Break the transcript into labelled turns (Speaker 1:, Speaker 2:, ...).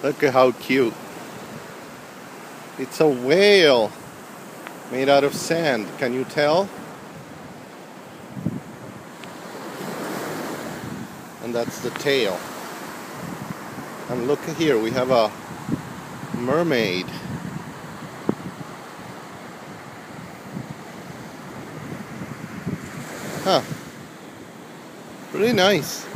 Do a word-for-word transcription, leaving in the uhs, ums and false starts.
Speaker 1: Look at how cute. It's a whale made out of sand. Can you tell? And that's the tail. And look here, we have a mermaid. Huh. Really nice.